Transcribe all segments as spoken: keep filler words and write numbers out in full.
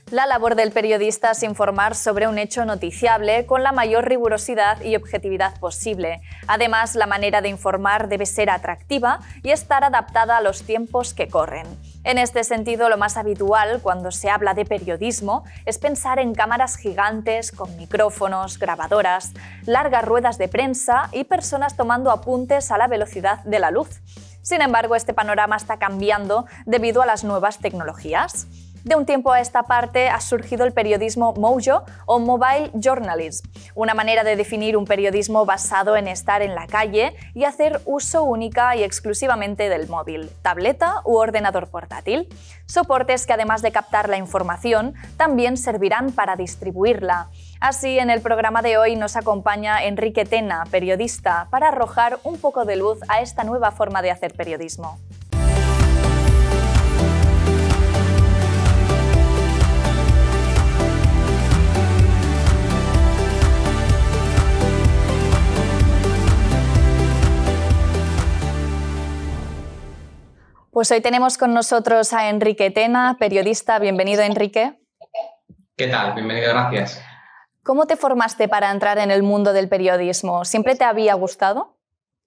La labor del periodista es informar sobre un hecho noticiable con la mayor rigurosidad y objetividad posible. Además, la manera de informar debe ser atractiva y estar adaptada a los tiempos que corren. En este sentido, lo más habitual cuando se habla de periodismo es pensar en cámaras gigantes con micrófonos, grabadoras, largas ruedas de prensa y personas tomando apuntes a la velocidad de la luz. Sin embargo, este panorama está cambiando debido a las nuevas tecnologías. De un tiempo a esta parte ha surgido el periodismo Mojo o Mobile Journalism, una manera de definir un periodismo basado en estar en la calle y hacer uso única y exclusivamente del móvil, tableta u ordenador portátil. Soportes que además de captar la información, también servirán para distribuirla. Así, en el programa de hoy nos acompaña Enrique Tena, periodista, para arrojar un poco de luz a esta nueva forma de hacer periodismo. Pues hoy tenemos con nosotros a Enrique Tena, periodista. Bienvenido, Enrique. ¿Qué tal? Bienvenido, gracias. ¿Cómo te formaste para entrar en el mundo del periodismo? ¿Siempre te había gustado?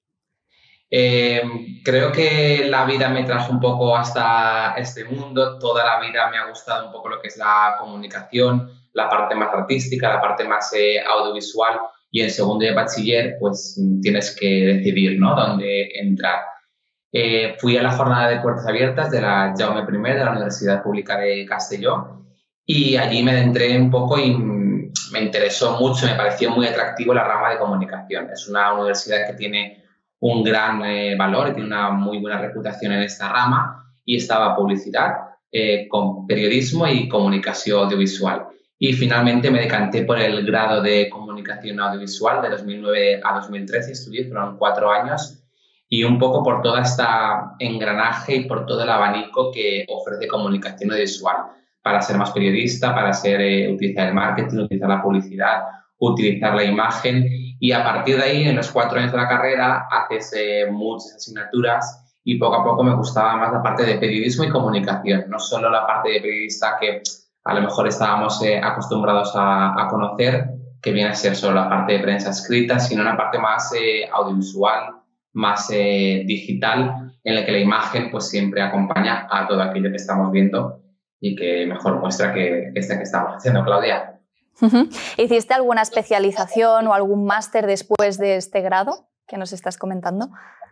Eh, creo que la vida me trajo un poco hasta este mundo. Toda la vida me ha gustado un poco lo que es la comunicación, la parte más artística, la parte más eh, audiovisual. Y en segundo de bachiller, pues tienes que decidir, ¿no?, dónde entrar. Eh, fui a la jornada de puertas abiertas de la Jaume primero de la Universidad Pública de Castelló y allí me adentré un poco y me interesó mucho, me pareció muy atractivo la rama de comunicación. Es una universidad que tiene un gran eh, valor y tiene una muy buena reputación en esta rama y estaba publicidad, eh, con periodismo y comunicación audiovisual. Y finalmente me decanté por el grado de comunicación audiovisual de dos mil nueve a dos mil trece, estudié, fueron cuatro años. Y un poco por todo este engranaje y por todo el abanico que ofrece comunicación audiovisual, para ser más periodista, para ser, eh, utilizar el marketing, utilizar la publicidad, utilizar la imagen. Y a partir de ahí, en los cuatro años de la carrera, haces eh, muchas asignaturas y poco a poco me gustaba más la parte de periodismo y comunicación, no solo la parte de periodista que a lo mejor estábamos eh, acostumbrados a, a conocer, que viene a ser solo la parte de prensa escrita, sino una parte más eh, audiovisual, más eh, digital, en la que la imagen pues siempre acompaña a todo aquello que estamos viendo y que mejor muestra que esta que estamos haciendo, Claudia. Uh-huh. ¿Hiciste alguna especialización o algún máster después de este grado que nos estás comentando?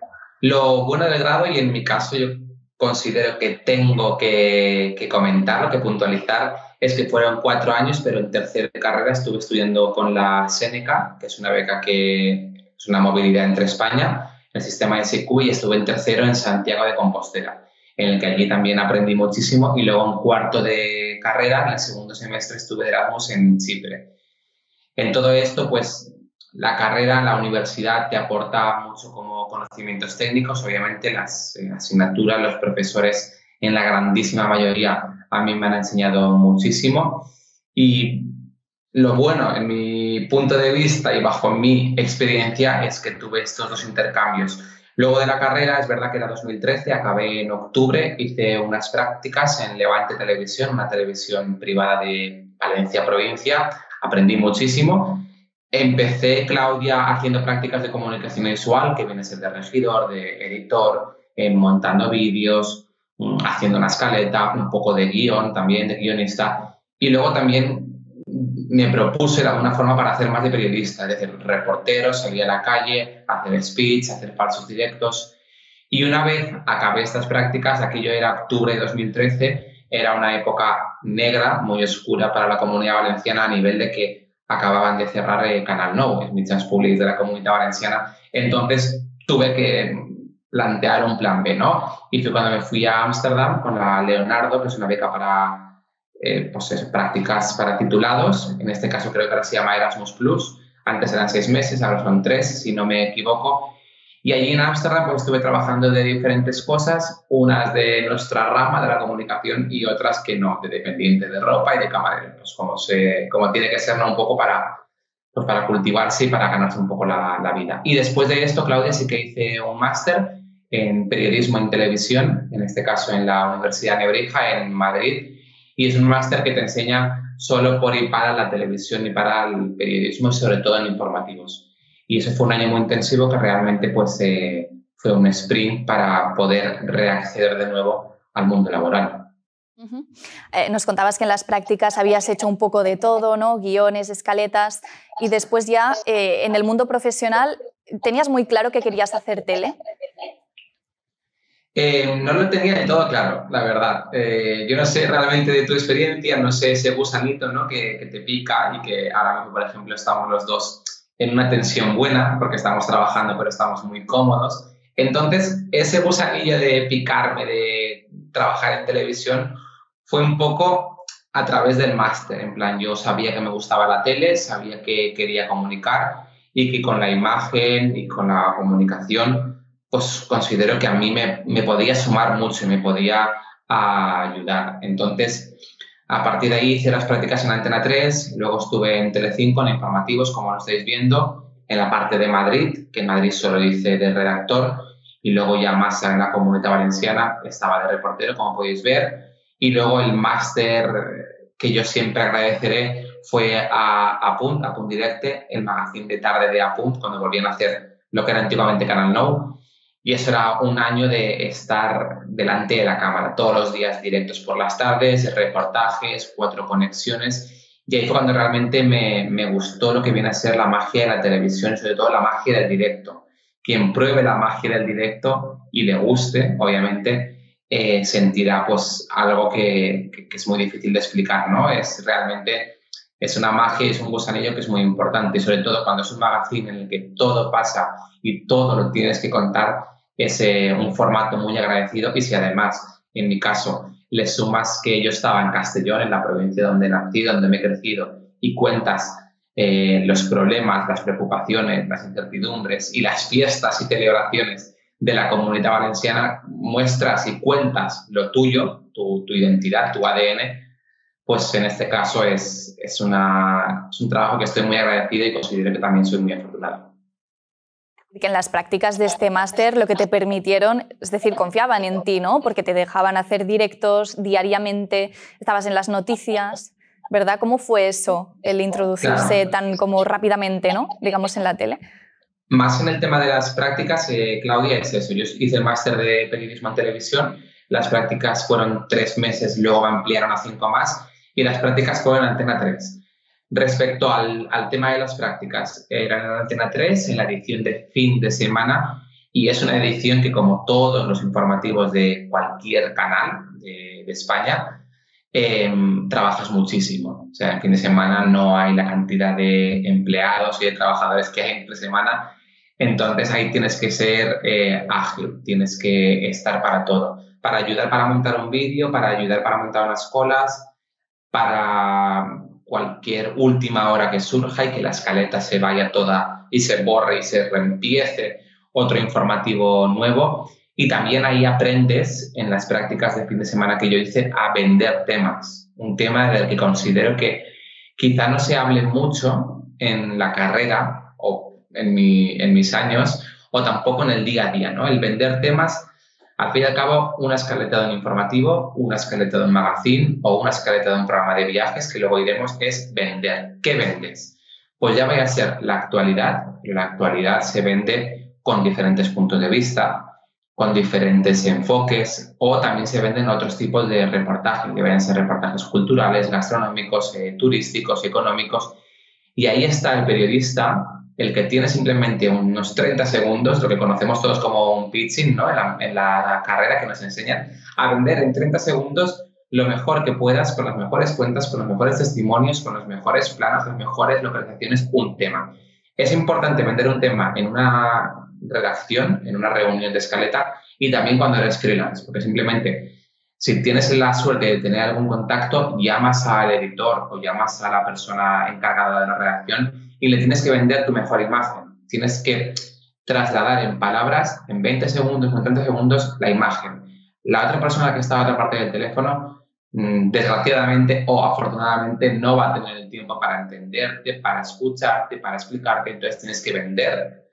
Lo bueno del grado, y en mi caso yo considero que tengo que, que comentarlo, que puntualizar, es que fueron cuatro años, pero en tercero de carrera estuve estudiando con la Seneca, que es una beca que es una movilidad entre España, el sistema S Q, y estuve en tercero en Santiago de Compostela, en el que allí también aprendí muchísimo, y luego en cuarto de carrera, en el segundo semestre, estuve de Erasmus en Chipre. En todo esto, pues, la carrera, la universidad te aporta mucho como conocimientos técnicos, obviamente las eh, asignaturas, los profesores, en la grandísima mayoría, a mí me han enseñado muchísimo, y lo bueno, en mi punto de vista y bajo mi experiencia, es que tuve estos dos intercambios. Luego de la carrera, es verdad que era dos mil trece, acabé en octubre, hice unas prácticas en Levante Televisión, una televisión privada de Valencia provincia, aprendí muchísimo. Empecé, Claudia, haciendo prácticas de comunicación visual, que viene a ser de regidor, de editor, eh, montando vídeos, haciendo una escaleta, un poco de guión también, de guionista, y luego también me propuse de alguna forma para hacer más de periodista, es decir, reportero, salir a la calle, hacer speech, hacer falsos directos. Y una vez acabé estas prácticas, aquello era octubre de dos mil trece, era una época negra, muy oscura para la comunidad valenciana, a nivel de que acababan de cerrar el Canal Nou, els mitjans públics de la comunidad valenciana. Entonces tuve que plantear un plan B, ¿no? Y fue cuando me fui a Ámsterdam con la Leonardo, que es una beca para Eh, pues eso, prácticas para titulados, en este caso creo que ahora se llama Erasmus Plus, antes eran seis meses, ahora son tres, si no me equivoco, y allí en Ámsterdam pues estuve trabajando de diferentes cosas, unas de nuestra rama de la comunicación y otras que no, de dependiente de ropa y de camarero, pues como, se, como tiene que ser, ¿no?, un poco para, pues para cultivarse y para ganarse un poco la, la vida. Y después de esto, Claudia, sí que hice un máster en periodismo en televisión, en este caso en la Universidad Nebrija, en Madrid, Y es un máster que te enseña solo por y para la televisión y para el periodismo, sobre todo en informativos. Y eso fue un año muy intensivo que realmente pues, eh, fue un sprint para poder reacceder de nuevo al mundo laboral. Uh-huh. eh, nos contabas que en las prácticas habías hecho un poco de todo, ¿no? Guiones, escaletas, y después ya eh, en el mundo profesional, ¿tenías muy claro que querías hacer tele? Eh, no lo tenía de todo claro, la verdad. Eh, yo no sé realmente de tu experiencia, no sé ese gusanito, ¿no? que, que te pica y que ahora mismo, por ejemplo, estamos los dos en una tensión buena porque estamos trabajando pero estamos muy cómodos. Entonces, ese gusanillo de picarme, de trabajar en televisión, fue un poco a través del máster. En plan, yo sabía que me gustaba la tele, sabía que quería comunicar y que con la imagen y con la comunicación pues considero que a mí me, me podía sumar mucho y me podía a, ayudar. Entonces, a partir de ahí hice las prácticas en Antena tres, luego estuve en Telecinco, en informativos, como lo estáis viendo, en la parte de Madrid, que en Madrid solo hice de redactor, y luego ya más en la Comunidad Valenciana estaba de reportero, como podéis ver, y luego el máster que yo siempre agradeceré fue a Apunt, Apunt Directe, el magazine de tarde de Apunt, cuando volvían a hacer lo que era antiguamente Canal Nou. Y eso era un año de estar delante de la cámara, todos los días directos por las tardes, reportajes, cuatro conexiones. Y ahí fue cuando realmente me, me gustó lo que viene a ser la magia de la televisión y sobre todo la magia del directo. Quien pruebe la magia del directo y le guste, obviamente, eh, sentirá pues algo que, que, que es muy difícil de explicar, ¿no? Es realmente... Es una magia, es un gusanillo que es muy importante y sobre todo cuando es un magazine en el que todo pasa y todo lo tienes que contar, es eh, un formato muy agradecido. Y si además, en mi caso, le sumas que yo estaba en Castellón, en la provincia donde nací, donde me he crecido, y cuentas eh, los problemas, las preocupaciones, las incertidumbres y las fiestas y celebraciones de la Comunidad Valenciana, muestras y cuentas lo tuyo, tu, tu identidad, tu A D N, pues en este caso es, es, una, es un trabajo que estoy muy agradecido y considero que también soy muy afortunado. Que en las prácticas de este máster lo que te permitieron, es decir, confiaban en ti, ¿no? Porque te dejaban hacer directos diariamente, estabas en las noticias, ¿verdad? ¿Cómo fue eso, el introducirse claro. tan como rápidamente, ¿no? Digamos, en la tele? Más en el tema de las prácticas, eh, Claudia, es eso. Yo hice el máster de periodismo en televisión, las prácticas fueron tres meses, luego ampliaron a cinco más, y las prácticas fueron en Antena tres. Respecto al, al tema de las prácticas, eran en Antena tres, en la edición de fin de semana, y es una edición que, como todos los informativos de cualquier canal de, de España, eh, trabajas muchísimo. O sea, en fin de semana no hay la cantidad de empleados y de trabajadores que hay entre semana, entonces ahí tienes que ser eh, ágil, tienes que estar para todo, para ayudar para montar un vídeo, para ayudar para montar unas colas, para cualquier última hora que surja y que la escaleta se vaya toda y se borre y se reempiece otro informativo nuevo. Y también ahí aprendes en las prácticas de fin de semana que yo hice a vender temas, un tema del que considero que quizá no se hable mucho en la carrera o en, mi, en mis años o tampoco en el día a día, ¿no? El vender temas. Al fin y al cabo, una escaleta de un informativo, una escaleta de un magazine o una escaleta de un programa de viajes, que luego iremos, es vender. ¿Qué vendes? Pues ya vaya a ser la actualidad. La actualidad se vende con diferentes puntos de vista, con diferentes enfoques, o también se venden otros tipos de reportajes, que vayan a ser reportajes culturales, gastronómicos, eh, turísticos, económicos. Y ahí está el periodista, el que tiene simplemente unos treinta segundos, lo que conocemos todos como un pitching, ¿no? En la, en la carrera que nos enseñan a vender en treinta segundos lo mejor que puedas, con las mejores cuentas, con los mejores testimonios, con los mejores planos, las mejores localizaciones, un tema. Es importante vender un tema en una redacción, en una reunión de escaleta y también cuando eres freelance, porque simplemente si tienes la suerte de tener algún contacto, llamas al editor o llamas a la persona encargada de la redacción y le tienes que vender tu mejor imagen. Tienes que trasladar en palabras, en veinte segundos, en treinta segundos, la imagen. La otra persona que está a otra parte del teléfono, desgraciadamente o afortunadamente, no va a tener el tiempo para entenderte, para escucharte, para explicarte. Entonces tienes que vender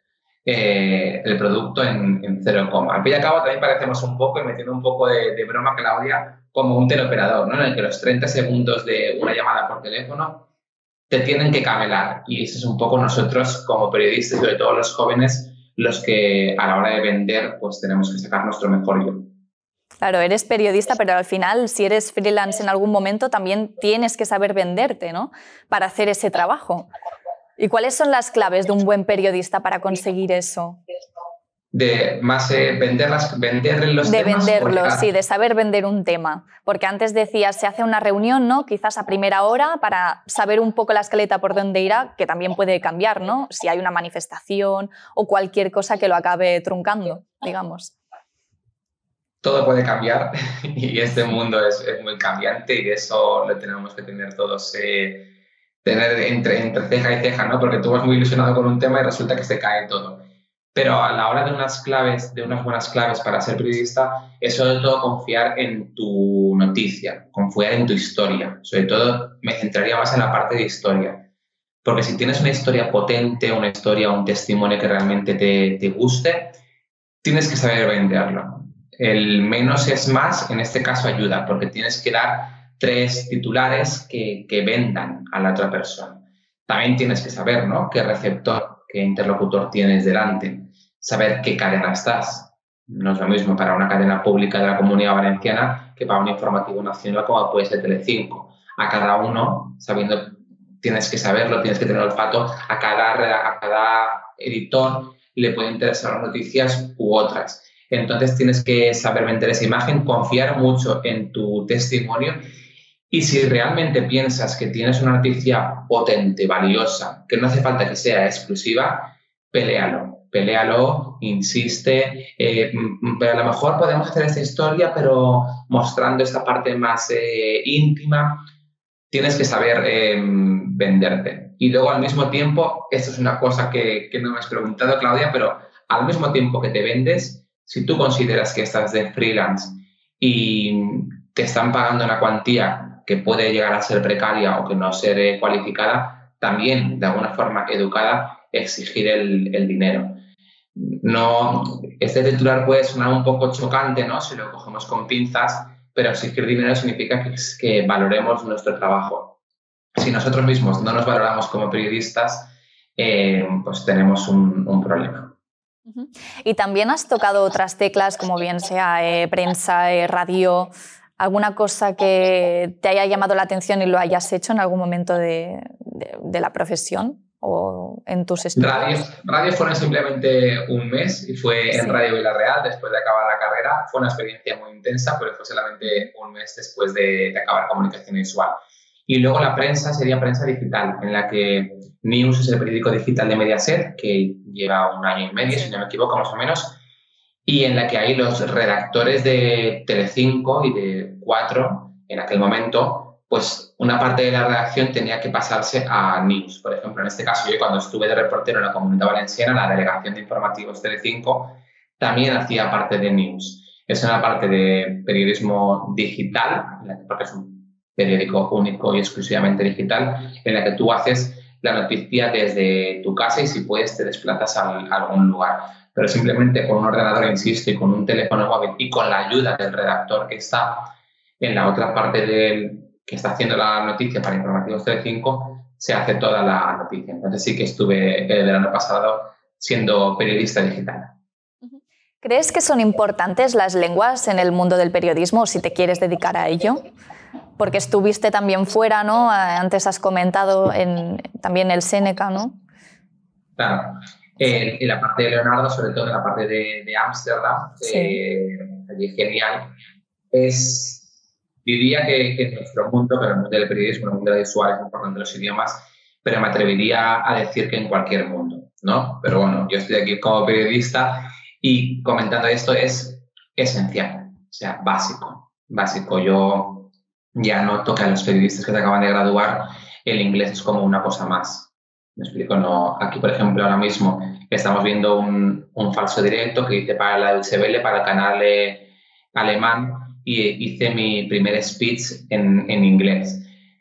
eh, el producto en, en cero coma. Al fin y al cabo también parecemos un poco, y metiendo un poco de, de broma, Claudia, como un teleoperador, ¿no? En el que los treinta segundos de una llamada por teléfono te tienen que camelar. Y eso es un poco nosotros como periodistas, sobre todo los jóvenes, los que a la hora de vender pues tenemos que sacar nuestro mejor yo. Claro, eres periodista, pero al final, si eres freelance en algún momento, también tienes que saber venderte, ¿no? Para hacer ese trabajo. ¿Y cuáles son las claves de un buen periodista para conseguir eso? De más eh, venderlas, vender los de temas. De venderlo, sí, de saber vender un tema. Porque antes decías, se hace una reunión, ¿no? Quizás a primera hora para saber un poco la escaleta por dónde irá, que también puede cambiar, ¿no? Si hay una manifestación o cualquier cosa que lo acabe truncando, digamos. Todo puede cambiar y este mundo es, es muy cambiante y eso lo tenemos que tener todos, eh, tener entre, entre ceja y ceja, ¿no? Porque tú vas muy ilusionado con un tema y resulta que se cae todo. Pero a la hora de unas claves, de unas buenas claves para ser periodista, es sobre todo confiar en tu noticia, confiar en tu historia. Sobre todo me centraría más en la parte de historia. Porque si tienes una historia potente, una historia, un testimonio que realmente te, te guste, tienes que saber venderlo. El menos es más, en este caso ayuda, porque tienes que dar tres titulares que, que vendan a la otra persona. También tienes que saber, ¿no?, qué receptor, qué interlocutor tienes delante, saber qué cadena estás. No es lo mismo para una cadena pública de la Comunidad Valenciana que para un informativo nacional como puede ser Telecinco. A cada uno, sabiendo, tienes que saberlo, tienes que tener olfato, a cada, a cada editor le puede interesar las noticias u otras. Entonces tienes que saber vender esa imagen, confiar mucho en tu testimonio y si realmente piensas que tienes una noticia potente, valiosa, que no hace falta que sea exclusiva, peléalo, peléalo, insiste, eh, pero a lo mejor podemos hacer esta historia pero mostrando esta parte más eh, íntima. Tienes que saber eh, venderte. Y luego al mismo tiempo, esto es una cosa que, que no me has preguntado, Claudia, pero al mismo tiempo que te vendes, si tú consideras que estás de freelance y te están pagando una cuantía que puede llegar a ser precaria o que no ser cualificada, también de alguna forma educada exigir el, el dinero. No, este titular puede sonar un poco chocante, ¿no?, si lo cogemos con pinzas, pero exigir dinero significa que, que valoremos nuestro trabajo. Si nosotros mismos no nos valoramos como periodistas, eh, pues tenemos un, un problema. Y también has tocado otras teclas, como bien sea eh, prensa, eh, radio, alguna cosa que te haya llamado la atención y lo hayas hecho en algún momento de, de, de la profesión o en tus estudios. Radio, radio fueron simplemente un mes y fue en sí. Radio Villarreal después de acabar la carrera. Fue una experiencia muy intensa, pero fue solamente un mes después de, de acabar comunicación visual. Y luego la prensa sería prensa digital, en la que News es el periódico digital de Mediaset, que lleva un año y medio, si no me equivoco, más o menos, y en la que ahí los redactores de Telecinco y de Cuatro, en aquel momento, pues una parte de la redacción tenía que pasarse a News. Por ejemplo, en este caso, yo cuando estuve de reportero en la Comunidad Valenciana, la delegación de informativos Telecinco también hacía parte de News. Es una parte de periodismo digital, porque es un periódico único y exclusivamente digital, en la que tú haces la noticia desde tu casa y si puedes te desplazas a, a algún lugar. Pero simplemente con un ordenador, insisto, y con un teléfono móvil y con la ayuda del redactor que está en la otra parte del que está haciendo la noticia para Informativos Telecinco, se hace toda la noticia. Entonces sí que estuve el verano pasado siendo periodista digital. ¿Crees que son importantes las lenguas en el mundo del periodismo si te quieres dedicar a ello? Porque estuviste también fuera, ¿no? Antes has comentado en, también el Seneca, ¿no? Claro. Eh, en la parte de Leonardo, sobre todo en la parte de Ámsterdam, sí. eh, allí genial. Es, diría que, que en nuestro mundo, pero en el mundo del periodismo, en el mundo del visual, es importante los idiomas, pero me atrevería a decir que en cualquier mundo, ¿no? Pero bueno, yo estoy aquí como periodista y comentando esto es esencial, o sea, básico, básico. Yo ya noto que a los periodistas que se acaban de graduar el inglés es como una cosa más. Me explico, no. Aquí, por ejemplo, ahora mismo estamos viendo un, un falso directo que hice para la Deutsche Welle, para el canal eh, alemán, y hice mi primer speech en, en inglés.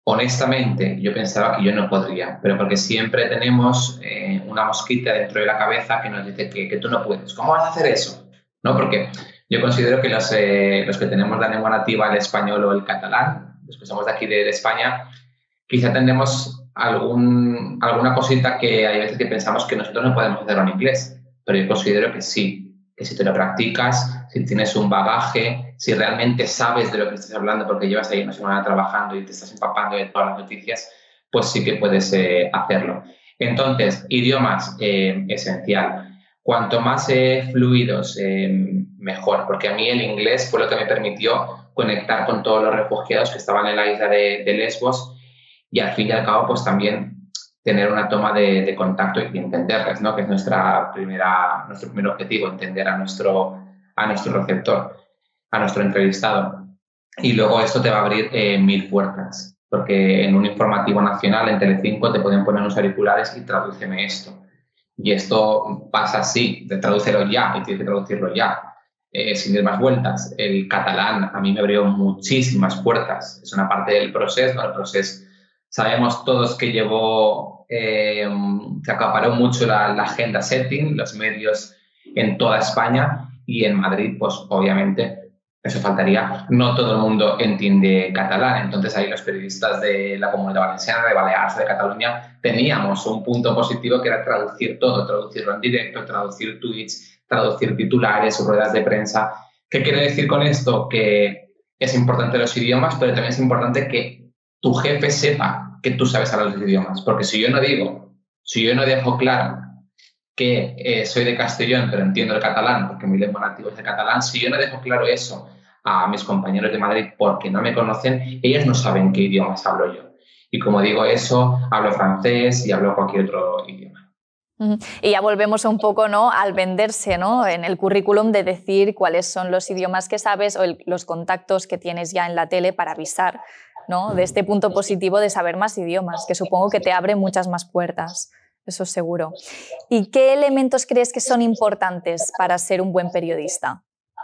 honestamente, yo pensaba que yo no podría, pero porque siempre tenemos eh, una mosquita dentro de la cabeza que nos dice que, que tú no puedes. ¿Cómo vas a hacer eso? ¿No? Porque yo considero que los, eh, los que tenemos la lengua nativa, el español o el catalán, los que somos de aquí de, de España, quizá tenemos algún, alguna cosita que hay veces que pensamos que nosotros no podemos hacerlo en inglés, pero yo considero que sí, que si te lo practicas, si tienes un bagaje, si realmente sabes de lo que estás hablando porque llevas ahí una semana trabajando y te estás empapando de todas las noticias, pues sí que puedes eh, hacerlo. Entonces, idiomas, eh, esencial. Cuanto más eh, fluidos, eh, mejor, porque a mí el inglés fue lo que me permitió conectar con todos los refugiados que estaban en la isla de, de Lesbos y al fin y al cabo, pues también tener una toma de, de contacto y entenderles, ¿no? Que es nuestra primera, nuestro primer objetivo, entender a nuestro, a nuestro receptor, a nuestro entrevistado. Y luego esto te va a abrir eh, mil puertas, porque en un informativo nacional, en Telecinco, te pueden poner unos auriculares y tradúceme esto. Y esto pasa así, de tradúcelo ya, y tienes que traducirlo ya, eh, sin ir más vueltas. El catalán a mí me abrió muchísimas puertas, es una parte del proceso, ¿no? El proceso, sabemos todos que llevó, eh, que acaparó mucho la, la agenda setting, los medios en toda España y en Madrid, pues obviamente, eso faltaría, no todo el mundo entiende catalán, entonces ahí los periodistas de la Comunidad Valenciana, de Baleares, de Cataluña, teníamos un punto positivo que era traducir todo, traducirlo en directo, traducir tweets, traducir titulares, ruedas de prensa. ¿Qué quiere decir con esto? Que es importante los idiomas, pero también es importante que tu jefe sepa que tú sabes hablar los idiomas, porque si yo no digo, si yo no dejo claro que eh, soy de Castellón, pero entiendo el catalán, porque mi lengua nativa es el catalán, si yo no dejo claro eso a mis compañeros de Madrid porque no me conocen, ellos no saben qué idiomas hablo yo. Y como digo eso, hablo francés y hablo cualquier otro idioma. Y ya volvemos un poco, ¿no?, al venderse, ¿no?, en el currículum, de decir cuáles son los idiomas que sabes o el, los contactos que tienes ya en la tele para avisar, ¿no?, de este punto positivo de saber más idiomas, que supongo que te abre muchas más puertas, eso seguro. ¿Y qué elementos crees que son importantes para ser un buen periodista?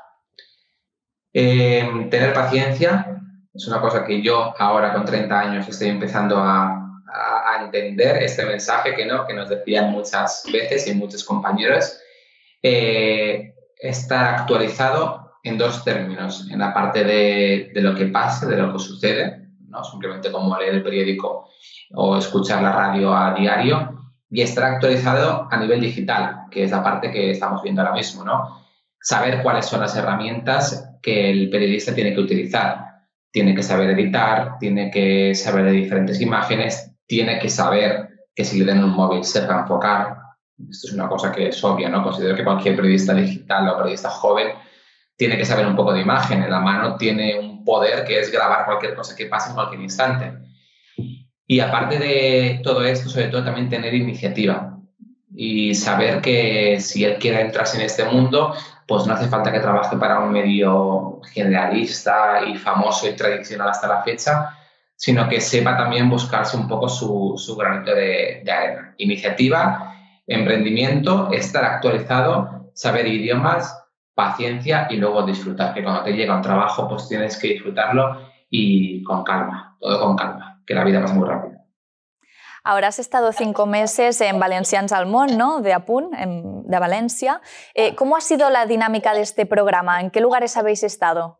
Eh, tener paciencia es una cosa que yo ahora con treinta años estoy empezando a, a, a entender, este mensaje que, ¿no?, que nos decían muchas veces y muchos compañeros. Eh, estar actualizado en dos términos, en la parte de, de lo que pasa, de lo que sucede, ¿no?, simplemente como leer el periódico o escuchar la radio a diario, y estar actualizado a nivel digital, que es la parte que estamos viendo ahora mismo, ¿no? Saber cuáles son las herramientas que el periodista tiene que utilizar. Tiene que saber editar, tiene que saber de diferentes imágenes, tiene que saber que si le den un móvil sepa enfocar. Esto es una cosa que es obvia, ¿no? Considero que cualquier periodista digital o periodista joven tiene que saber un poco de imagen. En la mano tiene un poder que es grabar cualquier cosa que pase en cualquier instante. Y aparte de todo esto, sobre todo también tener iniciativa y saber que si él quiere entrarse en este mundo, pues no hace falta que trabaje para un medio generalista y famoso y tradicional hasta la fecha, sino que sepa también buscarse un poco su, su granito de, de arena. Iniciativa, emprendimiento, estar actualizado, saber idiomas, paciencia y luego disfrutar, que cuando te llega un trabajo pues tienes que disfrutarlo y con calma, todo con calma, que la vida pasa muy rápido. Ahora has estado cinco meses en Valencians al Món, ¿no?, de Apunt, en, de Valencia. Eh, ¿Cómo ha sido la dinámica de este programa? ¿En qué lugares habéis estado?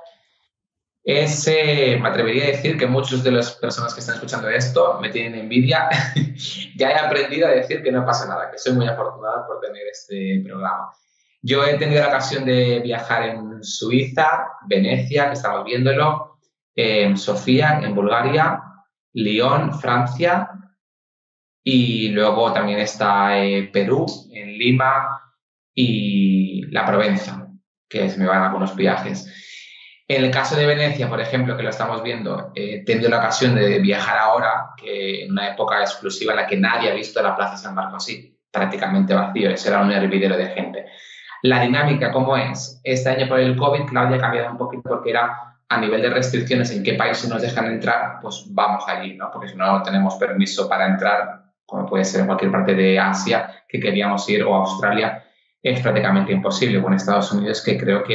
Es, eh, me atrevería a decir que muchas de las personas que están escuchando esto me tienen envidia. Ya he aprendido a decir que no pasa nada, que soy muy afortunado por tener este programa. Yo he tenido la ocasión de viajar en Suiza, Venecia, que estamos viéndolo, en Sofía, en Bulgaria, Lyon, Francia, y luego también está eh, Perú, en Lima, y la Provenza, que se me van algunos viajes. En el caso de Venecia, por ejemplo, que lo estamos viendo, eh, he tenido la ocasión de viajar ahora, que en una época exclusiva en la que nadie ha visto la Plaza San Marco así, prácticamente vacío, eso era un hervidero de gente. La dinámica, ¿cómo es? Este año por el COVID, Claudia ha cambiado un poquito porque era a nivel de restricciones en qué países nos dejan entrar, pues vamos allí, ¿no? Porque si no tenemos permiso para entrar, como puede ser en cualquier parte de Asia que queríamos ir, o Australia, es prácticamente imposible. O en Estados Unidos, que creo que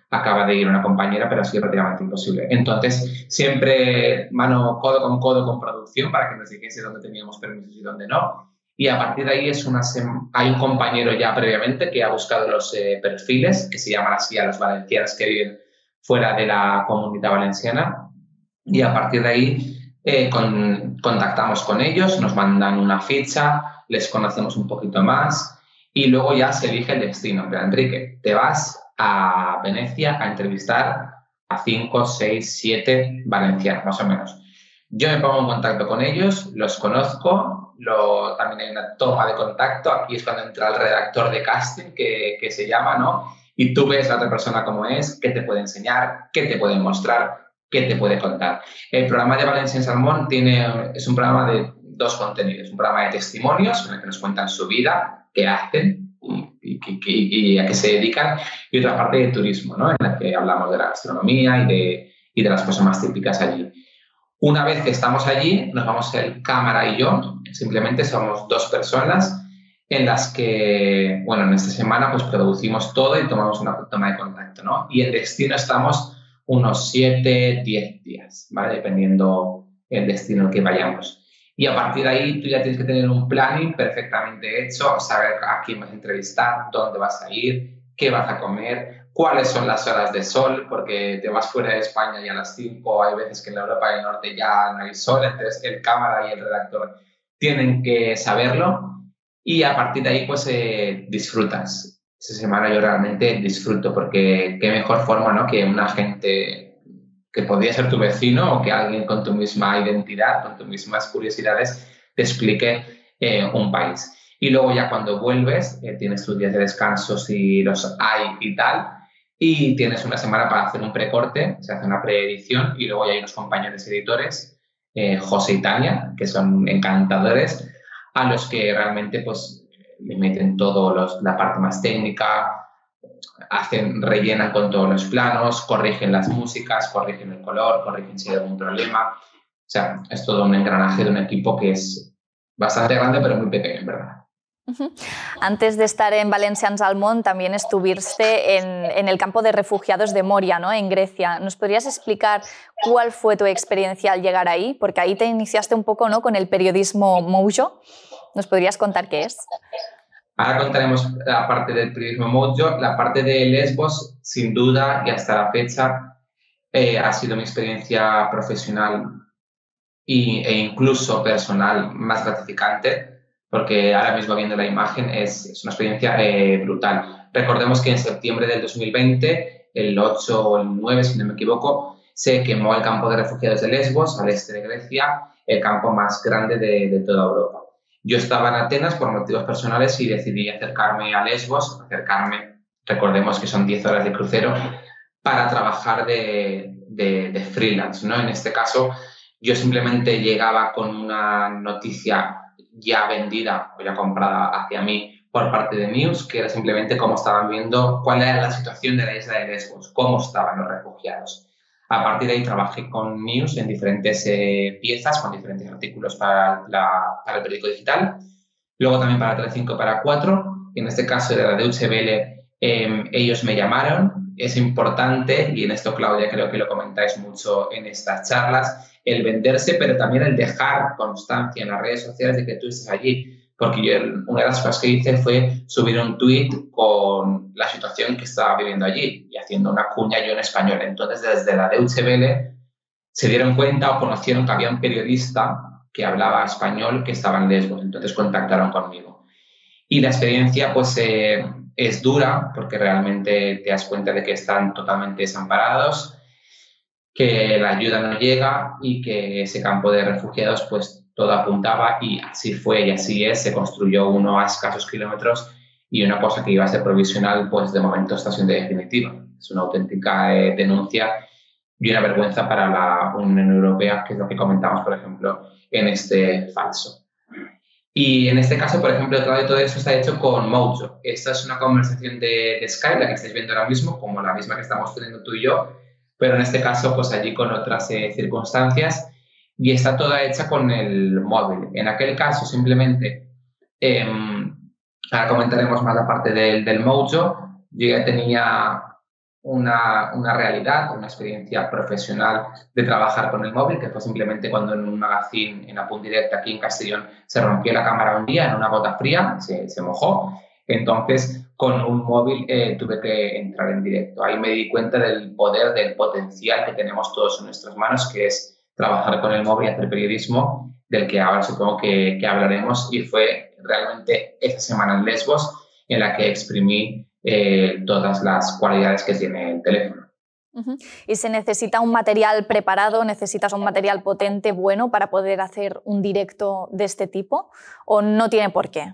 acaba de ir una compañera, pero ha sido prácticamente imposible. Entonces, siempre mano codo con codo con producción para que nos dijese dónde teníamos permisos y dónde no. Y a partir de ahí es una hay un compañero ya previamente que ha buscado los eh, perfiles, que se llaman así a los valencianos que viven fuera de la Comunidad Valenciana. Y a partir de ahí eh, con, contactamos con ellos, nos mandan una ficha, les conocemos un poquito más y luego ya se elige el destino. Pero, Enrique, te vas a Venecia a entrevistar a cinco, seis, siete valencianos, más o menos. Yo me pongo en contacto con ellos, los conozco, lo, también hay una toma de contacto, aquí es cuando entra el redactor de casting, que, que se llama, ¿no? Y tú ves a la otra persona cómo es, qué te puede enseñar, qué te puede mostrar, qué te puede contar. El programa de Valencia en Salmón tiene, es un programa de dos contenidos, un programa de testimonios en el que nos cuentan su vida, qué hacen y, y, y, y a qué se dedican, y otra parte de turismo, ¿no? En la que hablamos de la gastronomía y de, y de las cosas más típicas allí. Una vez que estamos allí, nos vamos el cámara y yo, simplemente somos dos personas en las que, bueno, en esta semana pues producimos todo y tomamos una toma de contacto, ¿no? Y en destino estamos unos siete, diez días, ¿vale? Dependiendo el destino al que vayamos. Y a partir de ahí tú ya tienes que tener un planning perfectamente hecho, saber a quién vas a entrevistar, dónde vas a ir, qué vas a comer, cuáles son las horas de sol, porque te vas fuera de España y a las cinco hay veces que en la Europa del Norte ya no hay sol, entonces el cámara y el redactor tienen que saberlo y a partir de ahí pues eh, disfrutas. Esa semana yo realmente disfruto porque qué mejor forma, ¿no? Que una gente que podría ser tu vecino o que alguien con tu misma identidad, con tus mismas curiosidades te explique eh, un país. Y luego ya cuando vuelves eh, tienes tus días de descanso si los hay y tal, y tienes una semana para hacer un precorte, se hace una preedición y luego ya hay unos compañeros editores, eh, José y Tania, que son encantadores, a los que realmente pues le meten todo los, la parte más técnica, hacen, rellenan con todos los planos, corrigen las músicas, corrigen el color, corrigen si hay algún problema. O sea, es todo un engranaje de un equipo que es bastante grande pero muy pequeño, en verdad. Antes de estar en Valencia en Salmón, también estuviste en, en el campo de refugiados de Moria, ¿no? En Grecia. ¿Nos podrías explicar cuál fue tu experiencia al llegar ahí? Porque ahí te iniciaste un poco, ¿no? Con el periodismo Mojo. ¿Nos podrías contar qué es? Ahora contaremos la parte del periodismo Mojo. La parte de Lesbos, sin duda, y hasta la fecha, eh, ha sido mi experiencia profesional y, e incluso personal más gratificante, porque ahora mismo viendo la imagen es, es una experiencia eh, brutal. Recordemos que en septiembre del dos mil veinte, el ocho o el nueve, si no me equivoco, se quemó el campo de refugiados de Lesbos, al este de Grecia, el campo más grande de, de toda Europa. Yo estaba en Atenas por motivos personales y decidí acercarme a Lesbos, acercarme, recordemos que son diez horas de crucero, para trabajar de, de, de freelance, ¿no? En este caso, yo simplemente llegaba con una noticia ya vendida o ya comprada hacia mí por parte de News, que era simplemente cómo estaban viendo, cuál era la situación de la isla de Lesbos, cómo estaban los refugiados. A partir de ahí trabajé con News en diferentes eh, piezas, con diferentes artículos para, la, para el periódico digital, luego también para Telecinco, para cuatro, en este caso de la Deutsche Welle, eh, ellos me llamaron. Es importante, y en esto, Claudia, creo que lo comentáis mucho en estas charlas, el venderse, pero también el dejar constancia en las redes sociales de que tú estás allí. Porque yo, una de las cosas que hice fue subir un tuit con la situación que estaba viviendo allí y haciendo una cuña yo en español. Entonces, desde la Deutsche Welle se dieron cuenta o conocieron que había un periodista que hablaba español que estaba en Lesbos. Entonces, contactaron conmigo. Y la experiencia, pues, eh, es dura porque realmente te das cuenta de que están totalmente desamparados, que la ayuda no llega y que ese campo de refugiados pues todo apuntaba y así fue y así es, se construyó uno a escasos kilómetros y una cosa que iba a ser provisional pues de momento está siendo definitiva. Es una auténtica eh, denuncia y una vergüenza para la Unión Europea, que es lo que comentamos, por ejemplo, en este falso. Y en este caso, por ejemplo, todo, todo eso está hecho con Mojo. Esta es una conversación de, de Skype, la que estáis viendo ahora mismo, como la misma que estamos teniendo tú y yo, pero en este caso, pues allí con otras eh, circunstancias, y está toda hecha con el móvil. En aquel caso, simplemente, eh, ahora comentaremos más la parte del, del Mojo, yo ya tenía una, una realidad, una experiencia profesional de trabajar con el móvil, que fue simplemente cuando en un magazine, en Apunt Directe, aquí en Castellón, se rompió la cámara un día en una gota fría, se, se mojó. Entonces, con un móvil eh, tuve que entrar en directo. Ahí me di cuenta del poder, del potencial que tenemos todos en nuestras manos, que es trabajar con el móvil y hacer periodismo, del que ahora supongo que, que hablaremos. Y fue realmente esa semana en Lesbos en la que exprimí eh, todas las cualidades que tiene el teléfono. Uh-huh. ¿Y se necesita un material preparado, necesitas un material potente, bueno, para poder hacer un directo de este tipo? ¿O no tiene por qué?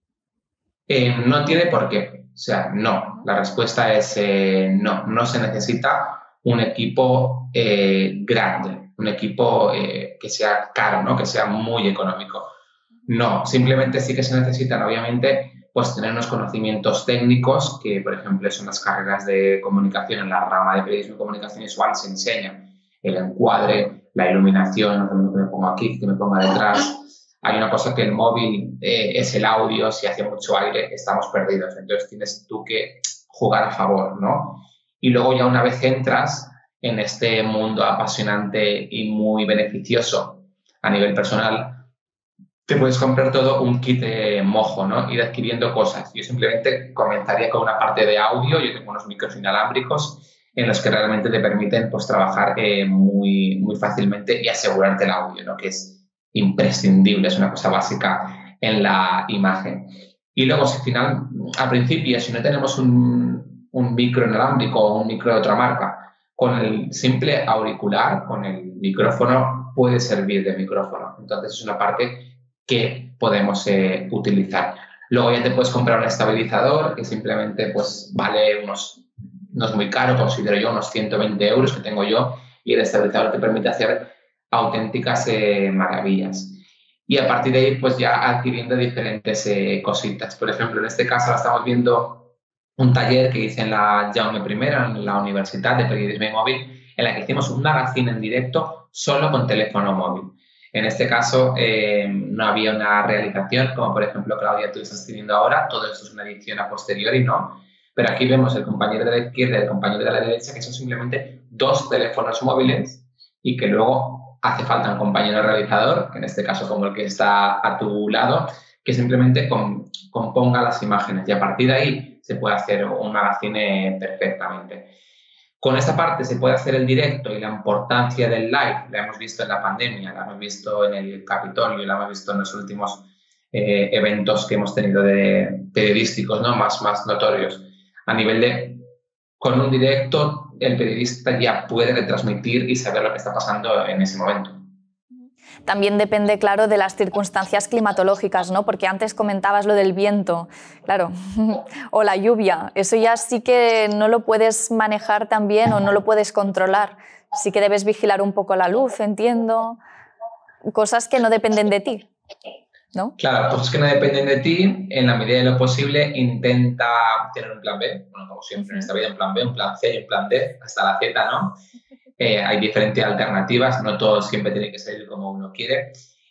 Eh, no tiene por qué. O sea, no. La respuesta es eh, no. No se necesita un equipo eh, grande, un equipo eh, que sea caro, ¿no? Que sea muy económico. No. Simplemente sí que se necesitan, obviamente, pues tener unos conocimientos técnicos que, por ejemplo, son las carreras de comunicación en la rama de periodismo y comunicación visual, se enseñan el encuadre, la iluminación, no sé que me pongo aquí, que me ponga detrás. Hay una cosa que el móvil eh, es el audio, si hace mucho aire estamos perdidos, entonces tienes tú que jugar a favor, ¿no? Y luego ya una vez entras en este mundo apasionante y muy beneficioso a nivel personal, te puedes comprar todo un kit de mojo, ¿no? Ir adquiriendo cosas. Yo simplemente comenzaría con una parte de audio. Yo tengo unos micros inalámbricos en los que realmente te permiten pues, trabajar eh, muy, muy fácilmente y asegurarte el audio, ¿no? Que es imprescindible, es una cosa básica en la imagen. Y luego, si al final, al principio, si no tenemos un, un micro inalámbrico o un micro de otra marca, con el simple auricular, con el micrófono, puede servir de micrófono. Entonces, es una parte que podemos eh, utilizar. Luego ya te puedes comprar un estabilizador que simplemente pues, vale unos, no es muy caro, considero yo, unos ciento veinte euros que tengo yo, y el estabilizador te permite hacer auténticas eh, maravillas. Y a partir de ahí, pues ya adquiriendo diferentes eh, cositas. Por ejemplo, en este caso ahora estamos viendo un taller que hice en la Jaume primero, en la Universidad de Periodismo y Móvil, en la que hicimos un magazine en directo solo con teléfono móvil. En este caso eh, no había una realización, como por ejemplo, Claudia, tú estás teniendo ahora. Todo esto es una edición a posteriori, ¿no? Pero aquí vemos el compañero de la izquierda y el compañero de la derecha, que son simplemente dos teléfonos móviles y que luego hace falta un compañero realizador, en este caso como el que está a tu lado, que simplemente com componga las imágenes y a partir de ahí se puede hacer un magazine perfectamente. Con esta parte se puede hacer el directo y la importancia del live la hemos visto en la pandemia, la hemos visto en el Capitolio, la hemos visto en los últimos eh, eventos que hemos tenido de periodísticos, ¿no? más, más notorios. A nivel de, con un directo, el periodista ya puede retransmitir y saber lo que está pasando en ese momento. También depende, claro, de las circunstancias climatológicas, ¿no? Porque antes comentabas lo del viento, claro, o la lluvia. Eso ya sí que no lo puedes manejar tan bien o no lo puedes controlar. Sí que debes vigilar un poco la luz, entiendo. Cosas que no dependen de ti, ¿no? Claro, cosas que no dependen de ti. En la medida de lo posible, intenta tener un plan B. Bueno, como siempre en esta vida, un plan B, un plan C y un plan D, hasta la Z, ¿no? Eh, hay diferentes alternativas, no todo siempre tiene que salir como uno quiere.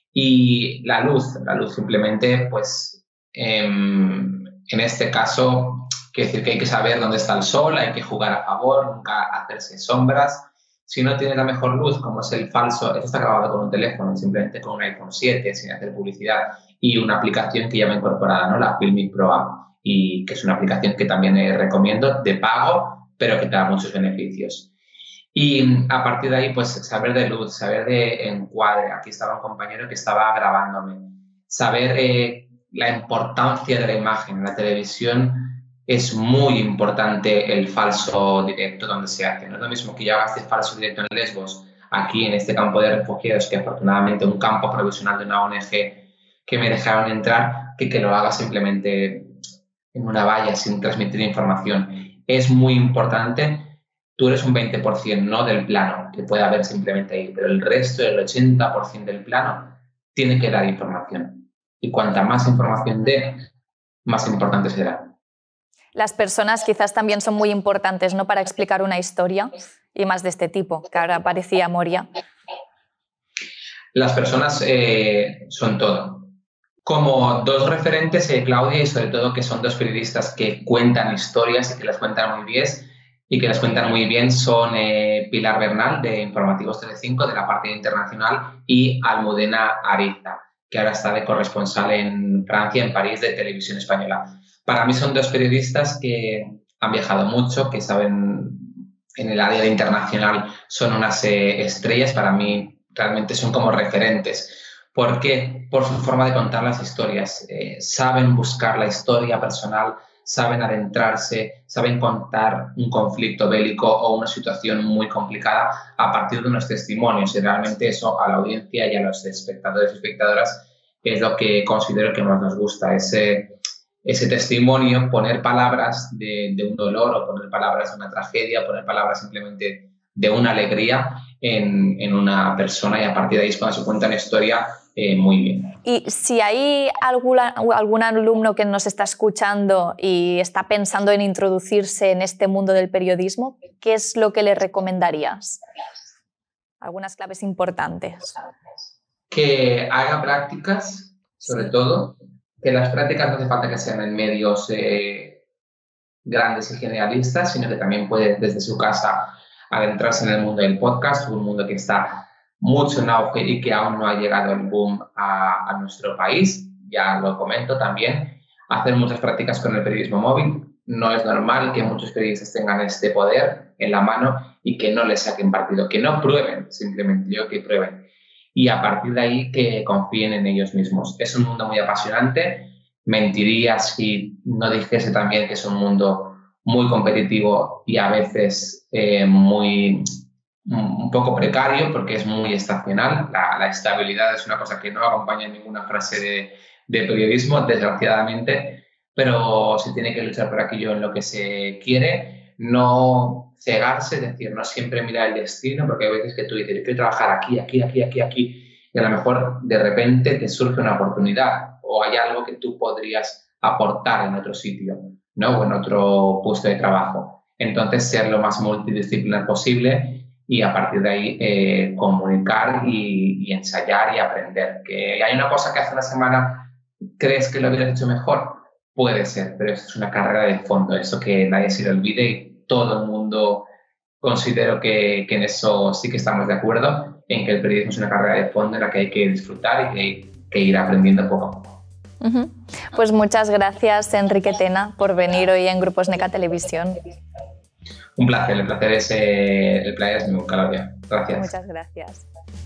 Y la luz, la luz simplemente, pues, eh, en este caso, quiere decir que hay que saber dónde está el sol, hay que jugar a favor, nunca hacerse sombras. Si no tiene la mejor luz, como es el falso, esto está grabado con un teléfono, simplemente con un iPhone siete, sin hacer publicidad, y una aplicación que ya me incorporada, ¿no? La Filmic Pro App, y que es una aplicación que también eh, recomiendo, de pago, pero que te da muchos beneficios. Y a partir de ahí, pues saber de luz, saber de encuadre. Aquí estaba un compañero que estaba grabándome. Saber eh, la importancia de la imagen. En la televisión es muy importante el falso directo donde se hace. No es lo mismo que yo haga este falso directo en Lesbos, aquí en este campo de refugiados, que afortunadamente un campo provisional de una O N G que me dejaron entrar, que que lo haga simplemente en una valla sin transmitir información. Es muy importante. Tú eres un veinte por ciento, ¿no?, del plano, que puede haber simplemente ahí, pero el resto, el ochenta por ciento del plano, tiene que dar información. Y cuanta más información dé, más importante será. Las personas quizás también son muy importantes, ¿no?, para explicar una historia, y más de este tipo, que ahora parecía Moria. Las personas eh, son todo. Como dos referentes, eh, Claudia, y sobre todo que son dos periodistas que cuentan historias y que las cuentan muy bien, y que les cuentan muy bien son eh, Pilar Bernal, de Informativos Telecinco, de la parte internacional, y Almudena Ariza, que ahora está de corresponsal en Francia, en París, de Televisión Española. Para mí son dos periodistas que han viajado mucho, que saben en el área de internacional, son unas eh, estrellas. Para mí realmente son como referentes. ¿Por qué? Por su forma de contar las historias. Eh, saben buscar la historia personal, saben adentrarse, saben contar un conflicto bélico o una situación muy complicada a partir de unos testimonios, y realmente eso a la audiencia y a los espectadores y espectadoras es lo que considero que más nos gusta, ese, ese testimonio, poner palabras de, de un dolor, o poner palabras de una tragedia, poner palabras simplemente de una alegría en, en una persona, y a partir de ahí es cuando se cuenta una historia eh, muy bien. Y si hay alguna, algún alumno que nos está escuchando y está pensando en introducirse en este mundo del periodismo, ¿qué es lo que le recomendarías? Algunas claves importantes. Que haga prácticas, sobre sí. todo, que las prácticas no hace falta que sean en medios eh, grandes y generalistas, sino que también puede desde su casa adentrarse en el mundo del podcast, un mundo que está mucho en auge y que aún no ha llegado el boom a, a nuestro país. Ya lo comento también, hacer muchas prácticas con el periodismo móvil. No es normal que muchos periodistas tengan este poder en la mano y que no le saquen partido, que no prueben, simplemente yo que prueben. Y a partir de ahí que confíen en ellos mismos. Es un mundo muy apasionante. Mentiría si no dijese también que es un mundo muy competitivo y a veces eh, muy, un poco precario, porque es muy estacional. La, la estabilidad es una cosa que no acompaña en ninguna frase de, de periodismo, desgraciadamente, pero se tiene que luchar por aquello en lo que se quiere, no cegarse, es decir, no siempre mirar el destino, porque hay veces que tú dices, quiero trabajar aquí, aquí, aquí, aquí, aquí, y a lo mejor de repente te surge una oportunidad o hay algo que tú podrías aportar en otro sitio, ¿no? O en otro puesto de trabajo. Entonces, ser lo más multidisciplinar posible y a partir de ahí eh, comunicar y, y ensayar y aprender. Que hay una cosa que hace una semana crees que lo hubieras hecho mejor, puede ser, pero eso es una carrera de fondo, eso que nadie se le olvide, y todo el mundo considero que, que en eso sí que estamos de acuerdo, en que el periodismo es una carrera de fondo en la que hay que disfrutar y que hay que ir aprendiendo poco a poco. Uh-huh. Pues muchas gracias, Enrique Tena, por venir hoy en Grupos Neca Televisión. Un placer, el placer es, eh, el placer es mío, Claudia. Gracias. Muchas gracias.